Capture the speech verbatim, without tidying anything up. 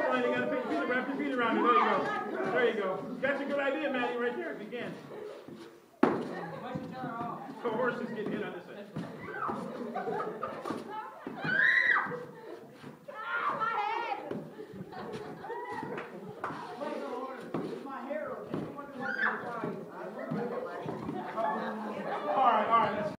line, you got to put your feet, wrap your feet around it. There you go. There you go. That's a good idea, Maddie, right there. Begin. The horse is getting hit on this side.